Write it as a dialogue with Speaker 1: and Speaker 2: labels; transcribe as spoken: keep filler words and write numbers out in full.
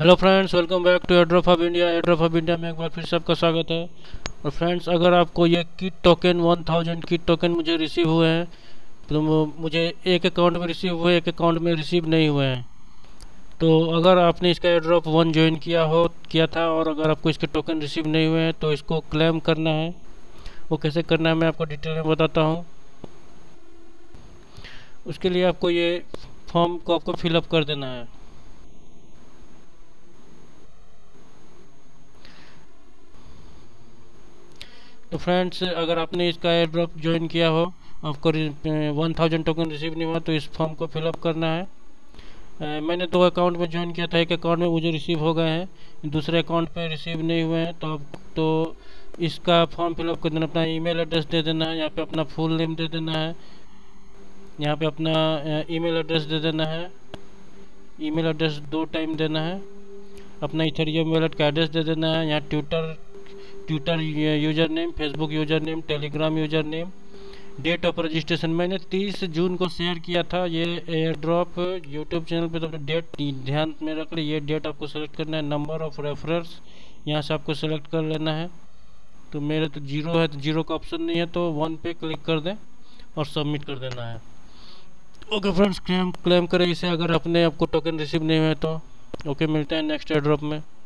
Speaker 1: Hello friends, welcome back to airdrop of India. Airdrop of India में एक बार फिर से आपका स्वागत है। और फ्रेंड्स, अगर आपको ये kit token one thousand kit token मुझे रिसीव हुए हैं, तो मु- मुझे एक अकाउंट में रिसीव हुए, एक अकाउंट में रिसीव नहीं हुए हैं। तो अगर आपने इसका एयरड्रॉप वन ज्वाइन किया हो किया था और अगर आपको इसके टोकन रिसीव नहीं हुए हैं तो इसको क्लेम करना है। वो कैसे करना है मैं आपको डिटेल में बताता हूँ। उसके लिए आपको ये फॉर्म को आपको फिलअप कर देना है। तो फ्रेंड्स, अगर आपने इसका एयर ड्रॉप ज्वाइन किया हो, आपको वन थाउजेंड टोकन रिसीव नहीं हुआ, तो इस फॉर्म को फिलअप करना है। अ, मैंने दो अकाउंट में ज्वाइन किया था। एक अकाउंट में मुझे रिसीव हो गए हैं, दूसरे अकाउंट पे रिसीव नहीं हुए हैं। तो आप तो इसका फॉर्म फिलअप कर देना। अपना ईमेल एड्रेस दे देना है, यहाँ पे अपना फुल नेम दे देना है, यहाँ पे अपना ईमेल एड्रेस दे देना है। ईमेल एड्रेस दो टाइम देना है। अपना इथेरियम वॉलेट का एड्रेस दे देना है। यहाँ Twitter Twitter user name, Facebook user name, Telegram user name. Date of registration मैंने तीस जून को शेयर किया था ये एयर ड्रॉप यूट्यूब चैनल पे, तो अपने डेट ध्यान में रख ले। ये डेट आपको सेलेक्ट करना है। नंबर ऑफ रेफरेंस यहाँ से आपको सेलेक्ट कर लेना है। तो मेरे तो जीरो है, तो जीरो का ऑप्शन नहीं है, तो वन पे क्लिक कर दें और सबमिट कर देना है। ओके फ्रेंड्स, क्लेम क्लेम करें इसे अगर अपने आपको टोकन रिसीव नहीं हुए तो। ओके, मिलते हैं नेक्स्ट एयर ड्रॉप में।